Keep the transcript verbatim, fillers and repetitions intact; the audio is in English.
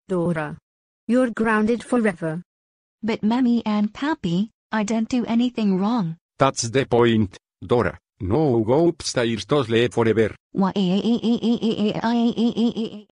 Dora. You're grounded forever. But Mommy and Papi, I didn't do anything wrong. That's the point, Dora. No go upstairs to sleep forever. Why?